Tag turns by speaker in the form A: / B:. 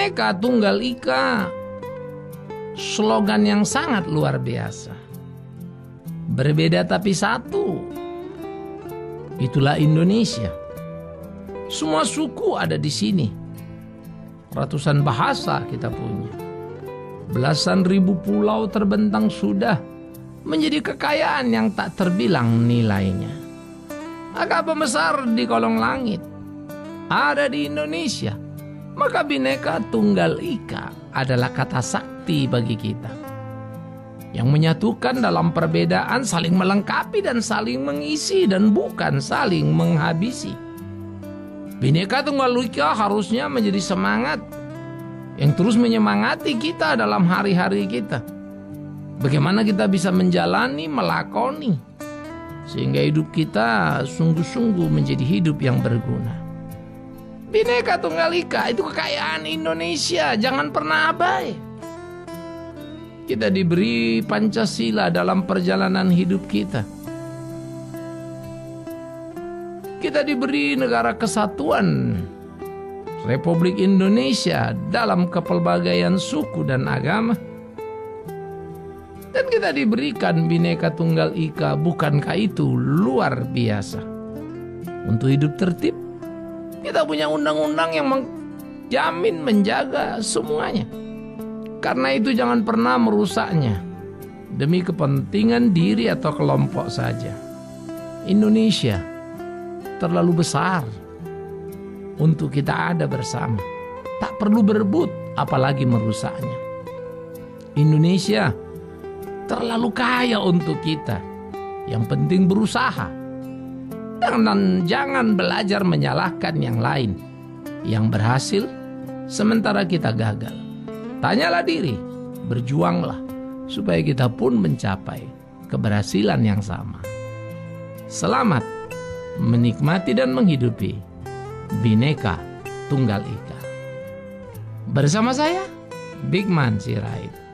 A: Bhinneka Tunggal Ika, slogan yang sangat luar biasa. Berbeda tapi satu. Itulah Indonesia. Semua suku ada di sini. Ratusan bahasa kita punya. Belasan ribu pulau terbentang sudah menjadi kekayaan yang tak terbilang nilainya. Agama besar di kolong langit ada di Indonesia. Maka Bhinneka Tunggal Ika adalah kata sakti bagi kita, yang menyatukan dalam perbedaan, saling melengkapi dan saling mengisi, dan bukan saling menghabisi. Bhinneka Tunggal Ika harusnya menjadi semangat yang terus menyemangati kita dalam hari-hari kita. Bagaimana kita bisa menjalani, melakoni, sehingga hidup kita sungguh-sungguh menjadi hidup yang berguna. Bhinneka Tunggal Ika itu kekayaan Indonesia, jangan pernah abai. Kita diberi Pancasila dalam perjalanan hidup kita. Kita diberi negara kesatuan Republik Indonesia dalam kepelbagaian suku dan agama. Dan kita diberikan Bhinneka Tunggal Ika, bukankah itu luar biasa? Untuk hidup tertib, kita punya undang-undang yang menjamin, menjaga semuanya. Karena itu jangan pernah merusaknya demi kepentingan diri atau kelompok saja. Indonesia terlalu besar untuk kita ada bersama. Tak perlu berebut, apalagi merusaknya. Indonesia terlalu kaya untuk kita. Yang penting berusaha. Dan jangan belajar menyalahkan yang lain yang berhasil sementara kita gagal. Tanyalah diri, berjuanglah supaya kita pun mencapai keberhasilan yang sama. Selamat menikmati dan menghidupi Bhinneka Tunggal Ika. Bersama saya, Bigman Sirait.